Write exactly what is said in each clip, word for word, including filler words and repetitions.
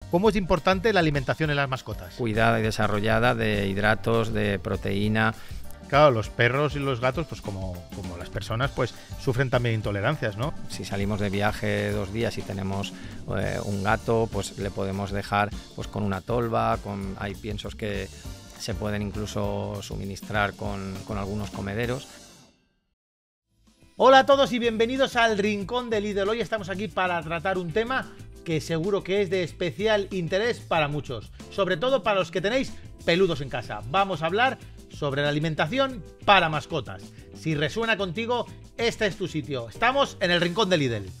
¿Cómo es importante la alimentación en las mascotas? Cuidada y desarrollada de hidratos, de proteína. Claro, los perros y los gatos, pues como, como las personas, pues sufren también intolerancias, ¿no? Si salimos de viaje dos días y tenemos eh, un gato, pues le podemos dejar pues con una tolva, con, hay piensos que se pueden incluso suministrar con, con algunos comederos. Hola a todos y bienvenidos al Rincón del Lidl. Hoy estamos aquí para tratar un tema que seguro que es de especial interés para muchos, sobre todo para los que tenéis peludos en casa. Vamos a hablar sobre la alimentación para mascotas. Si resuena contigo, este es tu sitio. Estamos en el Rincón del Lidl.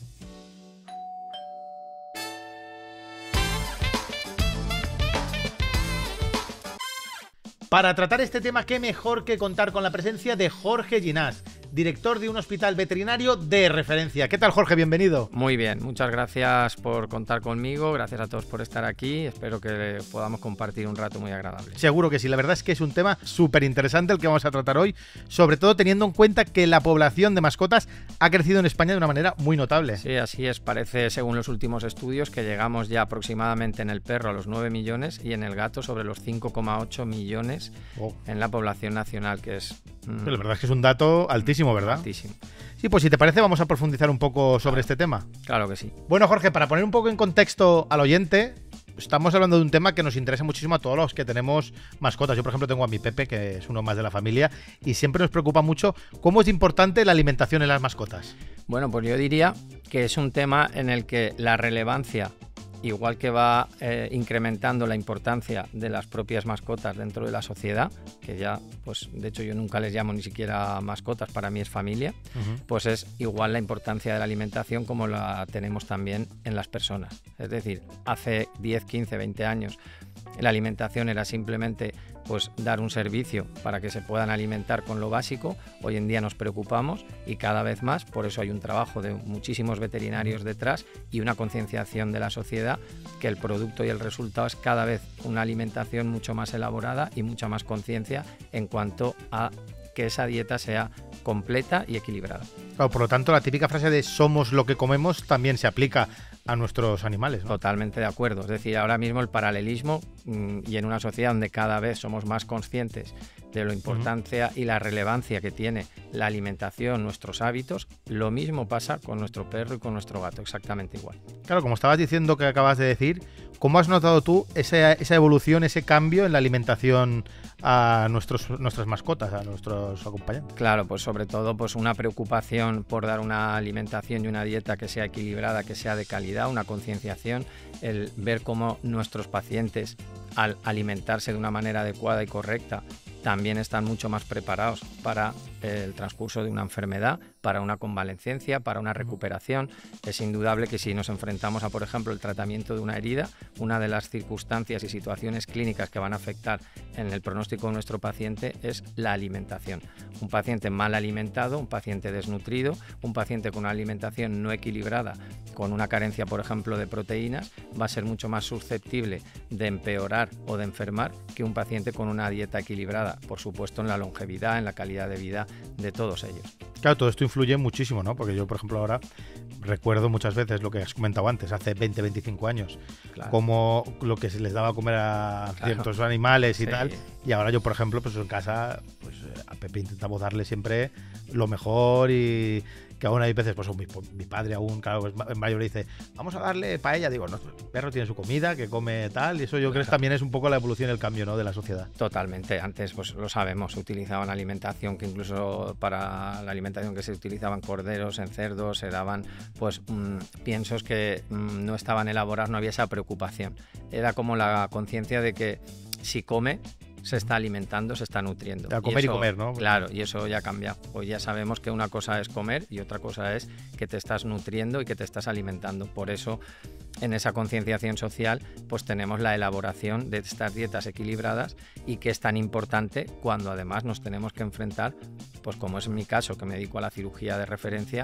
Para tratar este tema, qué mejor que contar con la presencia de Jorge Ginás, director de un hospital veterinario de referencia. ¿Qué tal, Jorge? Bienvenido. Muy bien, muchas gracias por contar conmigo, gracias a todos por estar aquí, espero que podamos compartir un rato muy agradable. Seguro que sí, la verdad es que es un tema súper interesante el que vamos a tratar hoy, sobre todo teniendo en cuenta que la población de mascotas ha crecido en España de una manera muy notable. Sí, así es, parece según los últimos estudios que llegamos ya aproximadamente en el perro a los nueve millones y en el gato sobre los cinco coma ocho millones oh. en la población nacional, que es... Mmm, la verdad es que es un dato altísimo, ¿verdad? Altísimo. Sí, pues si te parece vamos a profundizar un poco sobre claro, este tema. Claro que sí. Bueno, Jorge, para poner un poco en contexto al oyente, estamos hablando de un tema que nos interesa muchísimo a todos los que tenemos mascotas. Yo, por ejemplo, tengo a mi Pepe, que es uno más de la familia, y siempre nos preocupa mucho cómo es importante la alimentación en las mascotas. Bueno, pues yo diría que es un tema en el que la relevancia, igual que va eh, incrementando la importancia de las propias mascotas dentro de la sociedad, que ya, pues de hecho yo nunca les llamo ni siquiera mascotas, para mí es familia, uh-huh. pues es igual la importancia de la alimentación como la tenemos también en las personas. Es decir, hace diez, quince, veinte años la alimentación era simplemente pues dar un servicio para que se puedan alimentar con lo básico. Hoy en día nos preocupamos y cada vez más, por eso hay un trabajo de muchísimos veterinarios detrás y una concienciación de la sociedad que el producto y el resultado es cada vez una alimentación mucho más elaborada y mucha más conciencia en cuanto a que esa dieta sea completa y equilibrada. Claro, por lo tanto, la típica frase de somos lo que comemos también se aplica a nuestros animales, ¿no? Totalmente de acuerdo. Es decir, ahora mismo el paralelismo mmm, y en una sociedad donde cada vez somos más conscientes de la importancia uh-huh. y la relevancia que tiene la alimentación, nuestros hábitos, lo mismo pasa con nuestro perro y con nuestro gato, exactamente igual. Claro, como estabas diciendo que acabas de decir, ¿cómo has notado tú esa, esa evolución, ese cambio en la alimentación a nuestros, nuestras mascotas, a nuestros acompañantes? Claro, pues sobre todo pues una preocupación por dar una alimentación y una dieta que sea equilibrada, que sea de calidad, una concienciación, el ver cómo nuestros pacientes al alimentarse de una manera adecuada y correcta también están mucho más preparados para el transcurso de una enfermedad, para una convalecencia, para una recuperación. Es indudable que si nos enfrentamos a, por ejemplo, el tratamiento de una herida, una de las circunstancias y situaciones clínicas que van a afectar en el pronóstico de nuestro paciente es la alimentación. Un paciente mal alimentado, un paciente desnutrido, un paciente con una alimentación no equilibrada, con una carencia, por ejemplo, de proteínas, va a ser mucho más susceptible de empeorar o de enfermar que un paciente con una dieta equilibrada, por supuesto en la longevidad, en la calidad de vida de todos ellos. Claro, todo esto influye muchísimo, ¿no? Porque yo, por ejemplo, ahora recuerdo muchas veces lo que has comentado antes, hace veinte, veinticinco años, claro. como lo que se les daba a comer a claro. ciertos animales y sí. tal, y ahora yo, por ejemplo, pues en casa, pues a Pepe intentamos darle siempre lo mejor y que aún hay veces, pues mi, mi padre aún, claro, es mayor, dice, vamos a darle paella. Digo, no, el perro tiene su comida, que come tal, y eso yo claro. creo que también es un poco la evolución y el cambio, ¿no?, de la sociedad. Totalmente. Antes, pues lo sabemos, se utilizaban alimentación que incluso para la alimentación que se utilizaban corderos, en cerdos, se daban pues mmm, piensos que mmm, no estaban elaborados, no había esa preocupación. Era como la conciencia de que si come, se está alimentando, se está nutriendo. A comer y, eso, y comer, ¿no? Claro, y eso ya cambia. Hoy ya sabemos que una cosa es comer y otra cosa es que te estás nutriendo y que te estás alimentando. Por eso, en esa concienciación social, pues tenemos la elaboración de estas dietas equilibradas y que es tan importante cuando además nos tenemos que enfrentar, pues como es mi caso, que me dedico a la cirugía de referencia,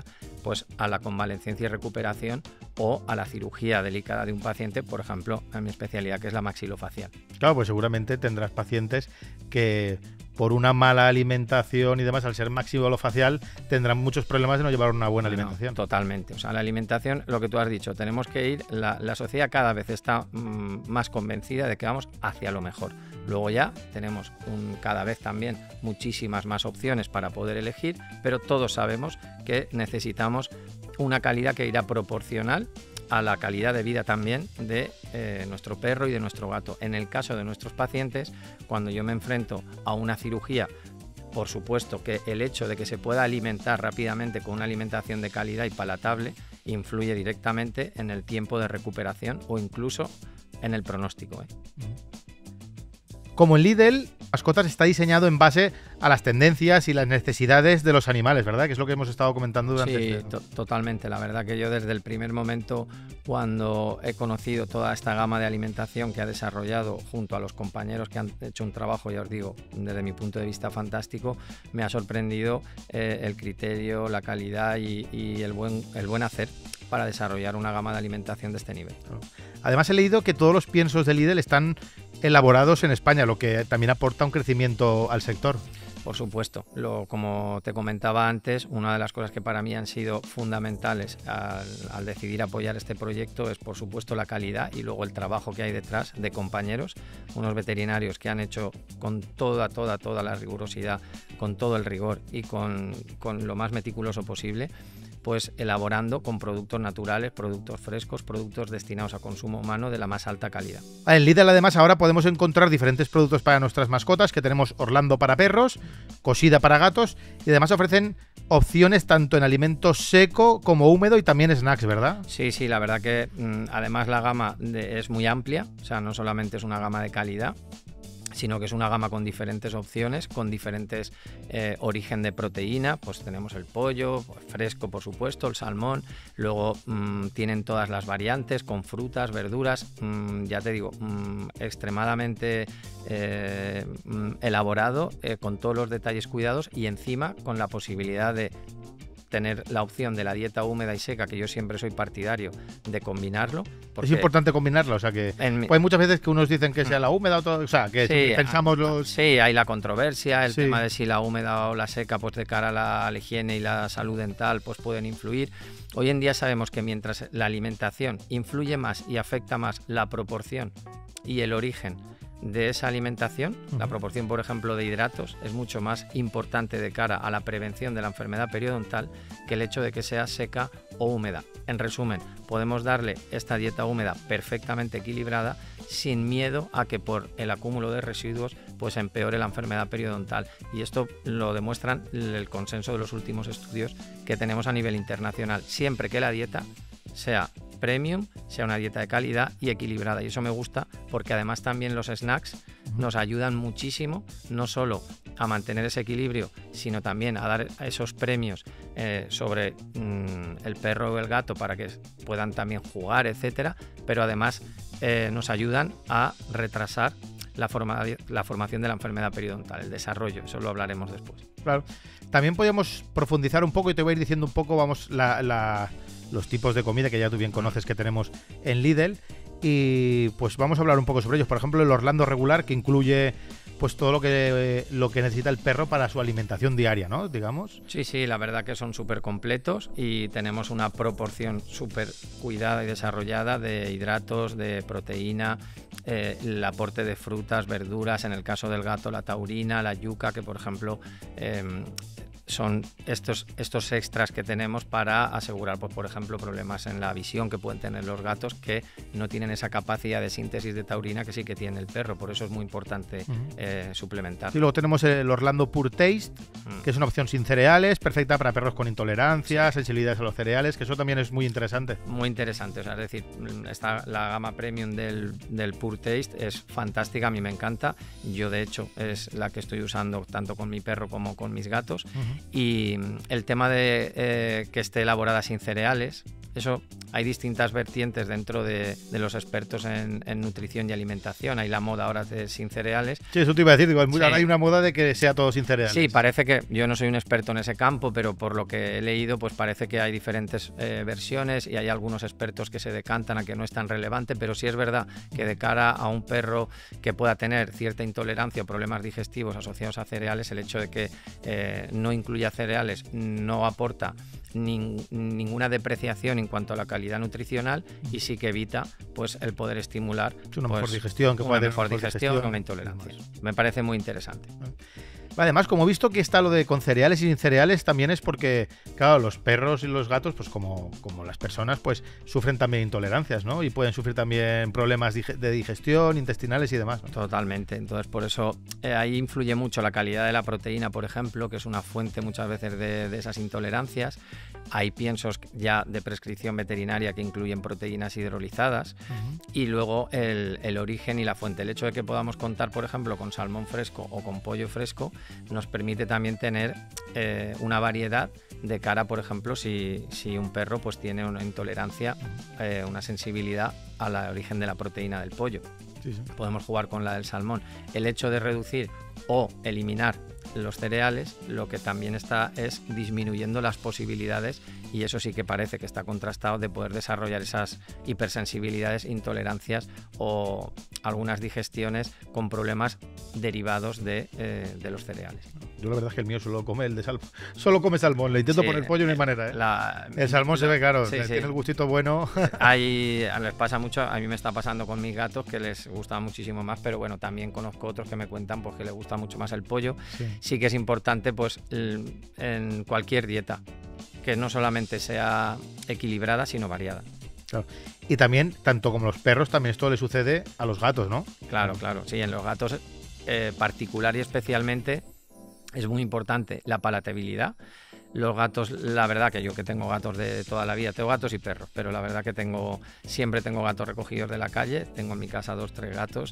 pues a la convalecencia y recuperación o a la cirugía delicada de un paciente, por ejemplo, en mi especialidad, que es la maxilofacial. Claro, pues seguramente tendrás pacientes que por una mala alimentación y demás, al ser maxilofacial, tendrán muchos problemas de no llevar una buena alimentación. No, totalmente. O sea, la alimentación, lo que tú has dicho, tenemos que ir, la, la sociedad cada vez está mmm, más convencida de que vamos hacia lo mejor. Luego ya tenemos un, cada vez también muchísimas más opciones para poder elegir, pero todos sabemos que necesitamos una calidad que irá proporcional a la calidad de vida también de eh, nuestro perro y de nuestro gato. En el caso de nuestros pacientes, cuando yo me enfrento a una cirugía, por supuesto que el hecho de que se pueda alimentar rápidamente con una alimentación de calidad y palatable influye directamente en el tiempo de recuperación o incluso en el pronóstico, ¿eh? Como en Lidl, Mascotas está diseñado en base a las tendencias y las necesidades de los animales, ¿verdad? Que es lo que hemos estado comentando durante Sí, este... to totalmente. La verdad que yo desde el primer momento, cuando he conocido toda esta gama de alimentación que ha desarrollado junto a los compañeros que han hecho un trabajo, ya os digo, desde mi punto de vista fantástico, me ha sorprendido eh, el criterio, la calidad y, y el, buen, el buen hacer para desarrollar una gama de alimentación de este nivel. Además he leído que todos los piensos de Lidl están elaborados en España, lo que también aporta un crecimiento al sector. Por supuesto, lo, como te comentaba antes, una de las cosas que para mí han sido fundamentales al, al decidir apoyar este proyecto es, por supuesto, la calidad y luego el trabajo que hay detrás de compañeros, unos veterinarios que han hecho con toda, toda, toda la rigurosidad, con todo el rigor y con, con lo más meticuloso posible, pues elaborando con productos naturales, productos frescos, productos destinados a consumo humano de la más alta calidad. En Lidl además ahora podemos encontrar diferentes productos para nuestras mascotas, que tenemos Orlando para perros, Cosida para gatos y además ofrecen opciones tanto en alimento seco como húmedo y también snacks, ¿verdad? Sí, sí, la verdad que mmm, además la gama de, es muy amplia, o sea, no solamente es una gama de calidad, sino que es una gama con diferentes opciones, con diferentes eh, origen de proteína, pues tenemos el pollo, fresco por supuesto, el salmón, luego mmm, tienen todas las variantes con frutas, verduras, mmm, ya te digo, mmm, extremadamente eh, mmm, elaborado, eh, con todos los detalles cuidados y encima con la posibilidad de tener la opción de la dieta húmeda y seca, que yo siempre soy partidario de combinarlo. Es importante combinarlo, o sea que mi... pues hay muchas veces que unos dicen que sea la húmeda, otro, o sea, que sí, pensamos los... Sí, hay la controversia, el sí. tema de si la húmeda o la seca, pues de cara a la, a la higiene y la salud dental, pues pueden influir. Hoy en día sabemos que mientras la alimentación influye más y afecta más la proporción y el origen de esa alimentación, uh-huh. la proporción, por ejemplo, de hidratos es mucho más importante de cara a la prevención de la enfermedad periodontal que el hecho de que sea seca o húmeda. En resumen, podemos darle esta dieta húmeda perfectamente equilibrada sin miedo a que por el acúmulo de residuos pues empeore la enfermedad periodontal, y esto lo demuestran el consenso de los últimos estudios que tenemos a nivel internacional, siempre que la dieta sea premium, sea una dieta de calidad y equilibrada, y eso me gusta porque además también los snacks nos ayudan muchísimo, no solo a mantener ese equilibrio, sino también a dar esos premios eh, sobre mmm, el perro o el gato para que puedan también jugar, etcétera, pero además eh, nos ayudan a retrasar la, forma, la formación de la enfermedad periodontal, el desarrollo, eso lo hablaremos después. Claro. También podríamos profundizar un poco y te voy a ir diciendo un poco, vamos, la... la... los tipos de comida que ya tú bien conoces que tenemos en Lidl, y pues vamos a hablar un poco sobre ellos. Por ejemplo, el Orlando regular, que incluye pues todo lo que lo que necesita el perro para su alimentación diaria, ¿no? Digamos. Sí, sí, la verdad que son súper completos y tenemos una proporción súper cuidada y desarrollada de hidratos, de proteína, eh, el aporte de frutas, verduras, en el caso del gato la taurina, la yuca, que por ejemplo eh, son estos, estos extras que tenemos para asegurar, pues, por ejemplo, problemas en la visión que pueden tener los gatos que no tienen esa capacidad de síntesis de taurina que sí que tiene el perro, por eso es muy importante uh-huh. eh, suplementar. Y luego tenemos el Orlando Pure Taste, uh-huh. que es una opción sin cereales, perfecta para perros con intolerancia, sí. sensibilidades a los cereales, que eso también es muy interesante. Muy interesante, o sea, es decir, esta, la gama premium del, del Pure Taste es fantástica, a mí me encanta, yo de hecho es la que estoy usando tanto con mi perro como con mis gatos. Uh-huh. Y el tema de eh, que esté elaborada sin cereales eso hay distintas vertientes dentro de, de los expertos en, en nutrición y alimentación. Hay la moda ahora de sin cereales. Sí, eso te iba a decir, digo, hay, sí. hay una moda de que sea todo sin cereales. Sí, parece que, yo no soy un experto en ese campo, pero por lo que he leído, pues parece que hay diferentes eh, versiones y hay algunos expertos que se decantan a que no es tan relevante, pero sí es verdad que de cara a un perro que pueda tener cierta intolerancia o problemas digestivos asociados a cereales, el hecho de que eh, no incluya cereales no aporta nin, ninguna depreciación en cuanto a la calidad nutricional y sí que evita pues el poder estimular es una pues, mejor digestión, que una puede tener mejor mejor digestión, digestión, una intolerancia. Me parece muy interesante. Además, como he visto que está lo de con cereales y sin cereales, también es porque, claro, los perros y los gatos, pues como, como las personas, pues sufren también intolerancias, ¿no? Y pueden sufrir también problemas de digestión, intestinales y demás, ¿no? Totalmente. Entonces, por eso eh, ahí influye mucho la calidad de la proteína, por ejemplo, que es una fuente muchas veces de, de esas intolerancias. Hay piensos ya de prescripción veterinaria que incluyen proteínas hidrolizadas uh-huh. y luego el, el origen y la fuente. El hecho de que podamos contar, por ejemplo, con salmón fresco o con pollo fresco nos permite también tener eh, una variedad de cara, por ejemplo, si, si un perro pues tiene una intolerancia, eh, una sensibilidad al origen de la proteína del pollo. Sí, sí. Podemos jugar con la del salmón. El hecho de reducir o eliminar los cereales, lo que también está es disminuyendo las posibilidades, y eso sí que parece que está contrastado, de poder desarrollar esas hipersensibilidades, intolerancias o algunas digestiones con problemas derivados de, eh, de los cereales. Yo la verdad es que el mío solo come el de salmón. Solo come salmón. Le intento sí, poner pollo y no hay manera, ¿eh? La, el salmón la, se ve claro, sí, sí. Tiene el gustito bueno. Ahí les pasa mucho, a mí me está pasando con mis gatos que les gusta muchísimo más, pero bueno, también conozco otros que me cuentan pues, que les gusta mucho más el pollo. Sí, sí que es importante pues en cualquier dieta que no solamente sea equilibrada, sino variada. Claro. Y también, tanto como los perros, también esto le sucede a los gatos, ¿no? Claro, claro. Sí, en los gatos eh, particular y especialmente es muy importante la palatabilidad. Los gatos, la verdad que yo que tengo gatos de toda la vida, tengo gatos y perros, pero la verdad que tengo siempre tengo gatos recogidos de la calle, tengo en mi casa dos, tres gatos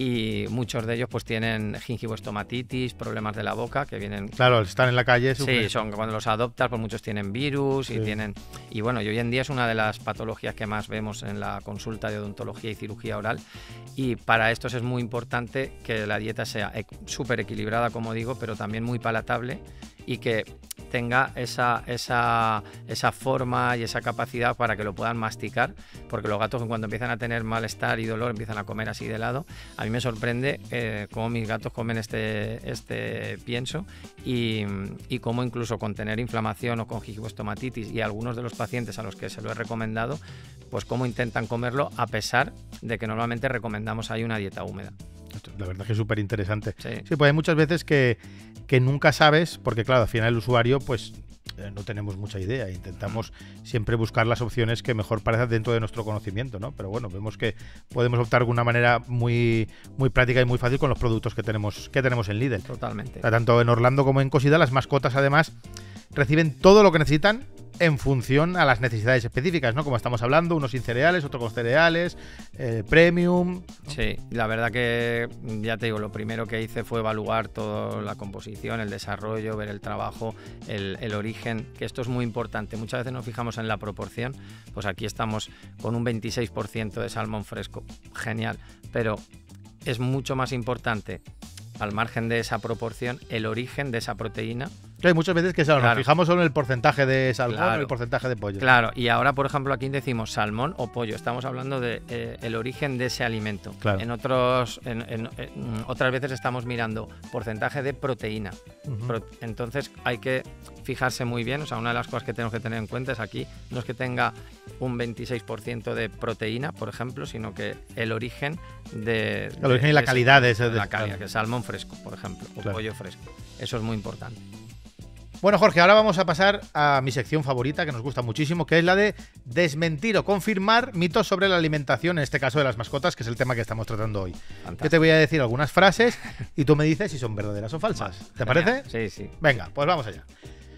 y muchos de ellos pues tienen gingivoestomatitis, problemas de la boca que vienen... Claro, están en la calle. Sí, son cuando los adoptas pues muchos tienen virus y sí. tienen... Y bueno, y hoy en día es una de las patologías que más vemos en la consulta de odontología y cirugía oral, y para estos es muy importante que la dieta sea súper equilibrada, como digo, pero también muy palatable y que tenga esa, esa, esa forma y esa capacidad para que lo puedan masticar, porque los gatos cuando empiezan a tener malestar y dolor empiezan a comer así de lado. A mí me sorprende eh, cómo mis gatos comen este, este pienso y, y cómo incluso con tener inflamación o con gingivoestomatitis, y algunos de los pacientes a los que se lo he recomendado, pues cómo intentan comerlo a pesar de que normalmente recomendamos ahí una dieta húmeda. La verdad es que es súper interesante. Sí. sí, pues hay muchas veces que, que nunca sabes, porque claro, al final el usuario pues eh, no tenemos mucha idea. Intentamos siempre buscar las opciones que mejor parezcan dentro de nuestro conocimiento, ¿no? Pero bueno, vemos que podemos optar de una manera muy, muy práctica y muy fácil con los productos que tenemos, que tenemos en Lidl. Totalmente. O sea, tanto en Orlando como en Cosida, las mascotas además reciben todo lo que necesitan en función a las necesidades específicas, ¿no? Como estamos hablando, unos sin cereales, otros con cereales, eh, premium, ¿no? Sí, la verdad que ya te digo, lo primero que hice fue evaluar toda la composición, el desarrollo, ver el trabajo, el, el origen, que esto es muy importante. Muchas veces nos fijamos en la proporción, pues aquí estamos con un veintiséis por ciento de salmón fresco, genial, pero es mucho más importante, al margen de esa proporción, el origen de esa proteína. Hay muchas veces que claro, claro. nos fijamos solo en el porcentaje de salmón claro. o el porcentaje de pollo. Claro, y ahora, por ejemplo, aquí decimos salmón o pollo. Estamos hablando de eh, el origen de ese alimento. Claro. En otros, en, en, en, otras veces estamos mirando porcentaje de proteína. Uh-huh. Pro, entonces hay que fijarse muy bien. O sea, una de las cosas que tenemos que tener en cuenta es aquí no es que tenga un veintiséis por ciento de proteína, por ejemplo, sino que el origen de... El origen de, y la de calidad de ese... De la calidad, que es salmón fresco, por ejemplo, o claro. pollo fresco. Eso es muy importante. Bueno, Jorge, ahora vamos a pasar a mi sección favorita, que nos gusta muchísimo, que es la de desmentir o confirmar mitos sobre la alimentación, en este caso de las mascotas, que es el tema que estamos tratando hoy. Fantástico. Yo te voy a decir algunas frases y tú me dices si son verdaderas o falsas. ¿Te parece? Sí, sí. Venga, pues vamos allá.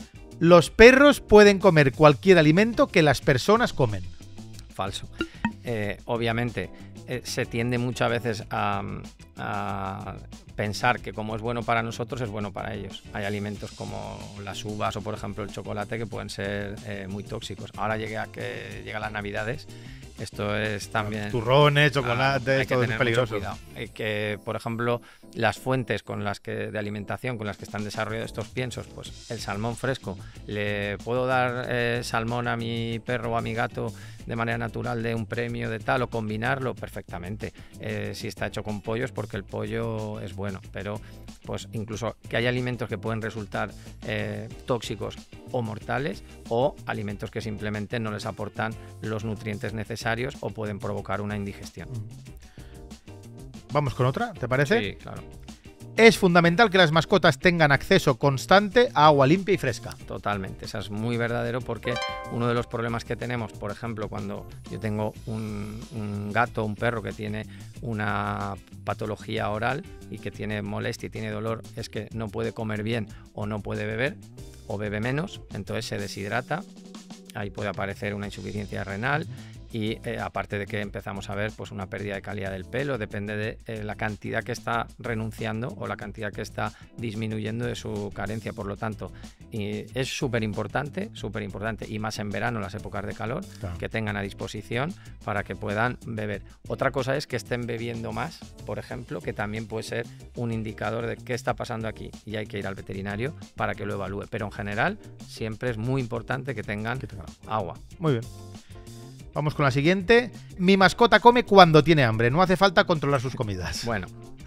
Los perros pueden comer cualquier alimento que las personas comen. Falso. Eh, obviamente, eh, se tiende muchas veces a, a pensar que como es bueno para nosotros, es bueno para ellos. Hay alimentos como las uvas o, por ejemplo, el chocolate que pueden ser eh, muy tóxicos. Ahora llega que llega las Navidades. Esto es también... Turrones, chocolates, ah, todo es peligroso. Eh, que, por ejemplo, las fuentes con las que de alimentación con las que están desarrollados estos piensos, pues el salmón fresco. ¿Le puedo dar eh, salmón a mi perro o a mi gato de manera natural de un premio de tal o combinarlo? Perfectamente. Eh, si está hecho con pollo es porque el pollo es bueno, pero pues incluso que hay alimentos que pueden resultar eh, tóxicos o mortales, o alimentos que simplemente no les aportan los nutrientes necesarios o pueden provocar una indigestión. Vamos con otra, ¿te parece? Sí, claro. Es fundamental que las mascotas tengan acceso constante a agua limpia y fresca. Totalmente, eso es muy verdadero, porque uno de los problemas que tenemos, por ejemplo, cuando yo tengo un, un gato, un perro que tiene una patología oral y que tiene molestia y tiene dolor, es que no puede comer bien o no puede beber o bebe menos, entonces se deshidrata, ahí puede aparecer una insuficiencia renal. Y eh, aparte de que empezamos a ver pues una pérdida de calidad del pelo, depende de eh, la cantidad que está renunciando o la cantidad que está disminuyendo de su carencia. Por lo tanto, y es súper importante, súper importante, y más en verano, las épocas de calor, claro, que tengan a disposición para que puedan beber. Otra cosa es que estén bebiendo más, por ejemplo, que también puede ser un indicador de qué está pasando aquí, y hay que ir al veterinario para que lo evalúe. Pero en general, siempre es muy importante que tengan agua. Muy bien. Vamos con la siguiente. Mi mascota come cuando tiene hambre. No hace falta controlar sus comidas. Bueno,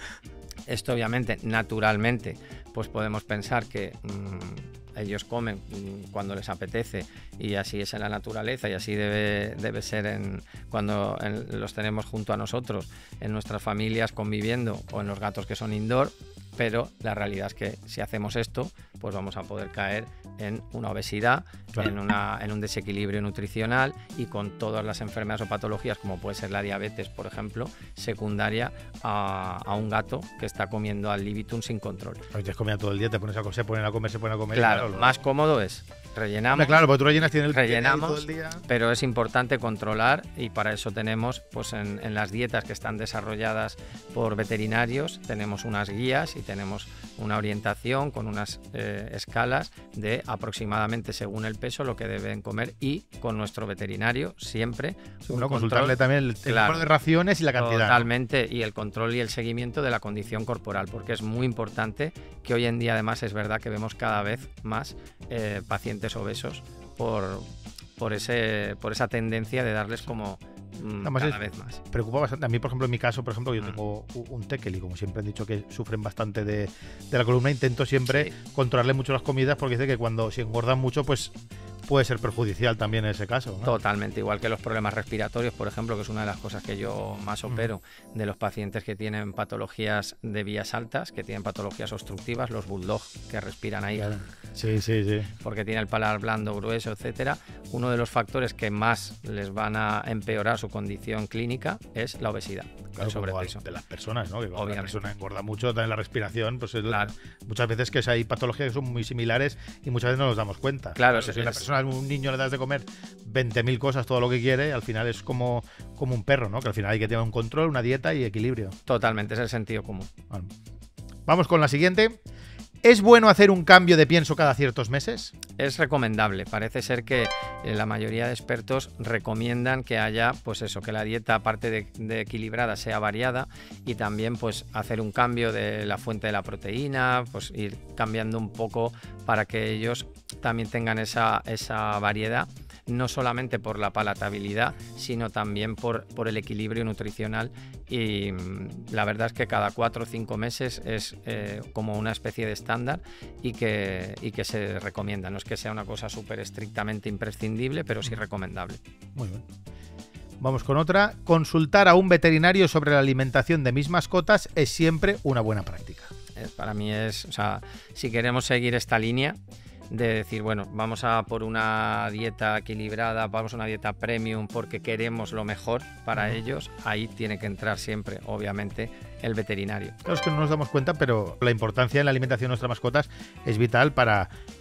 esto obviamente, naturalmente, pues podemos pensar que mmm, ellos comen mmm, cuando les apetece, y así es en la naturaleza, y así debe, debe ser en, cuando en, los tenemos junto a nosotros, en nuestras familias conviviendo, o en los gatos que son indoor. Pero la realidad es que si hacemos esto, pues vamos a poder caer en una obesidad, claro, en, una, en un desequilibrio nutricional, y con todas las enfermedades o patologías, como puede ser la diabetes, por ejemplo, secundaria a, a un gato que está comiendo al libitum sin control. Pues ya comía todo el día, te pones a comer, se ponen a comer, se ponen a comer. Claro, claro, lo... más cómodo es. Rellenamos, Hombre, claro, porque tú rellenas, tienes el rellenamos, todo el día. Pero es importante controlar, y para eso tenemos, pues en, en las dietas que están desarrolladas por veterinarios, tenemos unas guías y tenemos una orientación con unas eh, escalas de aproximadamente, según el peso, lo que deben comer, y con nuestro veterinario siempre sí, bueno, consultarle también el, el claro, número de raciones y la cantidad. Totalmente, y el control y el seguimiento de la condición corporal, porque es muy importante, que hoy en día además es verdad que vemos cada vez más eh, pacientes obesos por, por, ese, por esa tendencia de darles como Además cada vez más. Preocupa bastante. A mí, por ejemplo, en mi caso, por ejemplo, yo mm. tengo un tekel, y como siempre han dicho que sufren bastante de, de la columna, intento siempre sí. controlarle mucho las comidas, porque dice que cuando si engordan mucho, pues puede ser perjudicial también en ese caso, ¿no? Totalmente, igual que los problemas respiratorios, por ejemplo, que es una de las cosas que yo más opero, mm. de los pacientes que tienen patologías de vías altas, que tienen patologías obstructivas, los bulldog que respiran ahí. Claro. Sí, sí, sí. Porque tiene el paladar blando, grueso, etcétera. Uno de los factores que más les van a empeorar su condición clínica es la obesidad. Claro, el sobrepeso. De las personas, ¿no? Que cuando la persona engorda mucho, también la respiración, pues es claro. muchas veces que hay patologías que son muy similares y muchas veces no nos damos cuenta. Claro, si es, la persona, un niño le das de comer veinte mil cosas, todo lo que quiere, al final es como, como un perro, ¿no? Que al final hay que tener un control, una dieta y equilibrio. Totalmente, es el sentido común. Bueno. Vamos con la siguiente. ¿Es bueno hacer un cambio de pienso cada ciertos meses? Es recomendable. Parece ser que la mayoría de expertos recomiendan que haya, pues eso, que la dieta, aparte de, de equilibrada, sea variada, y también pues hacer un cambio de la fuente de la proteína, pues ir cambiando un poco para que ellos también tengan esa, esa variedad, no solamente por la palatabilidad, sino también por, por el equilibrio nutricional. Y la verdad es que cada cuatro o cinco meses es eh, como una especie de estándar, y que, y que se recomienda. No es que sea una cosa súper estrictamente imprescindible, pero sí recomendable. Muy bien. Vamos con otra. Consultar a un veterinario sobre la alimentación de mis mascotas es siempre una buena práctica. Eh, para mí es, o sea, si queremos seguir esta línea de decir, bueno, vamos a por una dieta equilibrada, vamos a una dieta premium porque queremos lo mejor para ellos, ahí tiene que entrar siempre, obviamente, el veterinario. Claro, es que no nos damos cuenta, pero la importancia en la alimentación de nuestras mascotas es vital para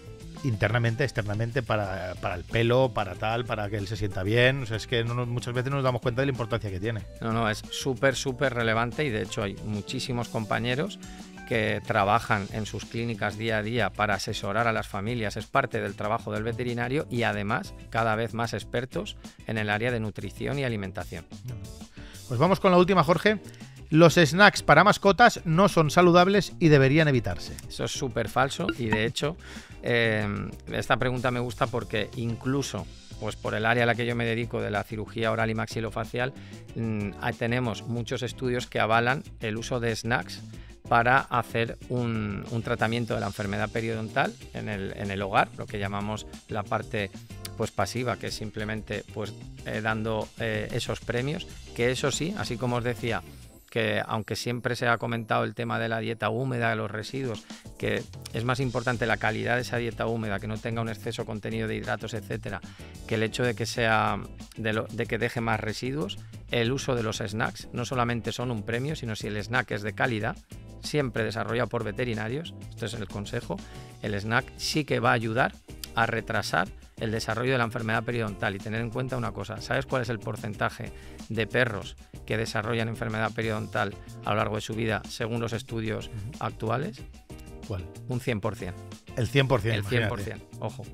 internamente, externamente, para, para el pelo, para tal, para que él se sienta bien. O sea, es que no, no, muchas veces no nos damos cuenta de la importancia que tiene. No, no, es súper, súper relevante y de hecho hay muchísimos compañeros que trabajan en sus clínicas día a día para asesorar a las familias, es parte del trabajo del veterinario y además cada vez más expertos en el área de nutrición y alimentación. Pues vamos con la última, Jorge. Los snacks para mascotas no son saludables y deberían evitarse. Eso es súper falso y de hecho eh, esta pregunta me gusta porque incluso pues por el área a la que yo me dedico de la cirugía oral y maxilofacial mmm, tenemos muchos estudios que avalan el uso de snacks para hacer un, un tratamiento de la enfermedad periodontal en el, en el hogar, lo que llamamos la parte pues pasiva, que es simplemente pues eh, dando eh, esos premios, que eso sí, así como os decía, que aunque siempre se ha comentado el tema de la dieta húmeda, de los residuos, que es más importante la calidad de esa dieta húmeda, que no tenga un exceso contenido de hidratos, etcétera, que el hecho de que sea de, lo, de que deje más residuos, el uso de los snacks no solamente son un premio, sino si el snack es de calidad, siempre desarrollado por veterinarios, este es el consejo, el snack sí que va a ayudar a retrasar el desarrollo de la enfermedad periodontal. Y tener en cuenta una cosa, ¿sabes cuál es el porcentaje de perros que desarrollan enfermedad periodontal a lo largo de su vida según los estudios uh-huh. actuales? ¿Cuál? Un cien por ciento. El cien por ciento. El cien por ciento, ojo.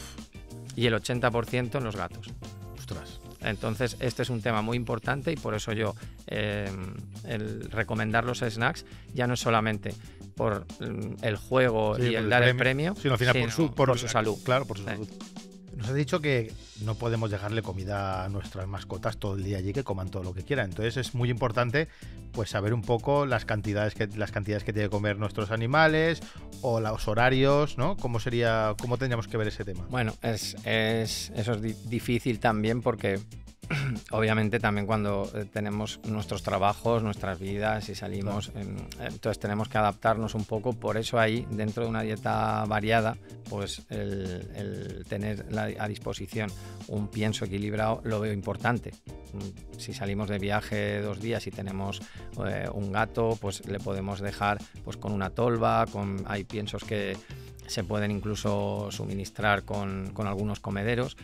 Y el ochenta por ciento en los gatos. Ostras. Entonces, este es un tema muy importante y por eso yo eh, el recomendar los snacks ya no es solamente por el juego sí, y el, el dar premio, el premio, sino al final sino por, su, por, por su salud. Claro, por su sí. salud. Nos has dicho que no podemos dejarle comida a nuestras mascotas todo el día allí, que coman todo lo que quieran. Entonces es muy importante pues saber un poco las cantidades que las cantidades que tienen que comer nuestros animales o los horarios, ¿no? ¿Cómo sería, cómo tendríamos que ver ese tema? Bueno, es, es eso es di- difícil también porque obviamente también cuando tenemos nuestros trabajos, nuestras vidas y salimos, claro. en, entonces tenemos que adaptarnos un poco. Por eso ahí, dentro de una dieta variada, pues el, el tener la, a disposición un pienso equilibrado lo veo importante. Si salimos de viaje dos días y tenemos eh, un gato, pues le podemos dejar pues con una tolva, con, hay piensos que se pueden incluso suministrar con, con algunos comederos.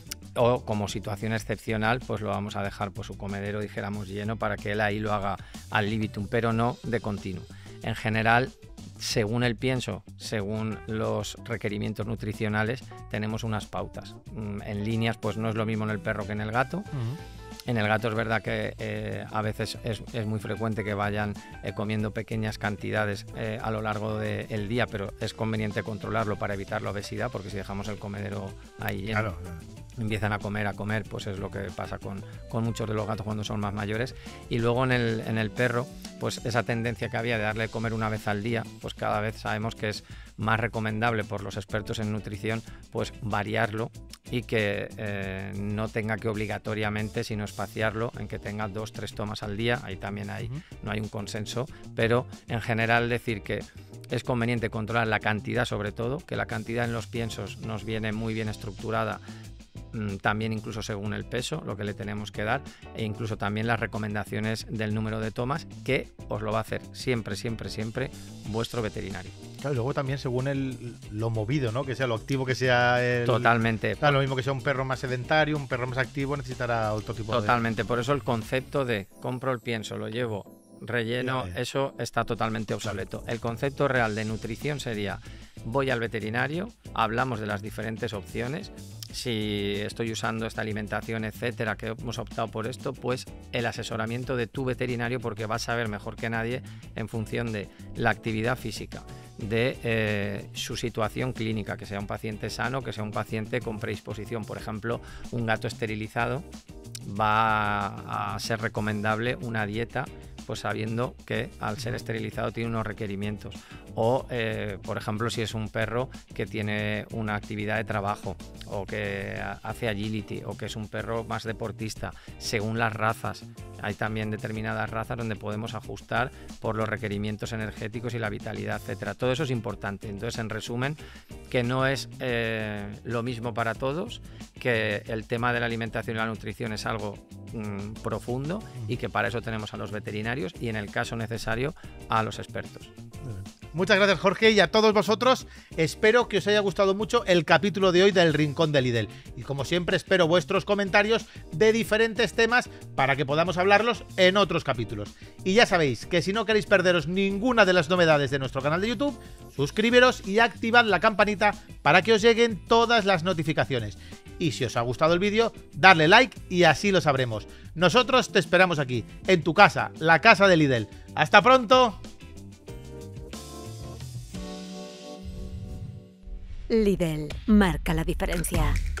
O como situación excepcional, pues lo vamos a dejar por su comedero, dijéramos, lleno para que él ahí lo haga al libitum, pero no de continuo. En general, según el pienso, según los requerimientos nutricionales, tenemos unas pautas. En líneas, pues no es lo mismo en el perro que en el gato. Uh-huh. En el gato es verdad que eh, a veces es, es muy frecuente que vayan eh, comiendo pequeñas cantidades eh, a lo largo del día, pero es conveniente controlarlo para evitar la obesidad, porque si dejamos el comedero ahí lleno, claro, claro. empiezan a comer, a comer, pues es lo que pasa con, con muchos de los gatos cuando son más mayores. Y luego en el, en el perro, pues esa tendencia que había de darle de comer una vez al día, pues cada vez sabemos que es más recomendable por los expertos en nutrición, pues variarlo y que eh, no tenga que obligatoriamente, sino espaciarlo en que tenga dos, tres tomas al día. Ahí también hay, uh-huh. no hay un consenso, pero en general decir que es conveniente controlar la cantidad, sobre todo, que la cantidad en los piensos nos viene muy bien estructurada, también incluso según el peso, lo que le tenemos que dar, e incluso también las recomendaciones del número de tomas, que os lo va a hacer siempre, siempre, siempre vuestro veterinario. Claro, y luego también según el, lo movido, ¿no? Que sea lo activo que sea el... Totalmente. Claro, lo mismo que sea un perro más sedentario, un perro más activo, necesitará otro tipo Totalmente. de... Totalmente, por eso el concepto de compro el pienso, lo llevo relleno, ya, ya. Eso está totalmente obsoleto. El concepto real de nutrición sería: voy al veterinario, hablamos de las diferentes opciones, si estoy usando esta alimentación, etcétera, que hemos optado por esto, pues el asesoramiento de tu veterinario, porque vas a saber mejor que nadie en función de la actividad física, de eh, su situación clínica, que sea un paciente sano, que sea un paciente con predisposición. Por ejemplo, un gato esterilizado va a ser recomendable una dieta, pues sabiendo que al ser esterilizado tiene unos requerimientos. O, eh, por ejemplo, si es un perro que tiene una actividad de trabajo o que hace agility o que es un perro más deportista, según las razas. Hay también determinadas razas donde podemos ajustar por los requerimientos energéticos y la vitalidad, etcétera. Todo eso es importante. Entonces, en resumen, que no es eh, lo mismo para todos, que el tema de la alimentación y la nutrición es algo mmm, profundo y que para eso tenemos a los veterinarios y, en el caso necesario, a los expertos. Muchas gracias, Jorge, y a todos vosotros. Espero que os haya gustado mucho el capítulo de hoy del Rincón de Lidl. Y como siempre, espero vuestros comentarios de diferentes temas para que podamos hablarlos en otros capítulos. Y ya sabéis que si no queréis perderos ninguna de las novedades de nuestro canal de YouTube, suscribiros y activad la campanita para que os lleguen todas las notificaciones. Y si os ha gustado el vídeo, darle like y así lo sabremos. Nosotros te esperamos aquí, en tu casa, la casa de Lidl. ¡Hasta pronto! Lidl marca la diferencia.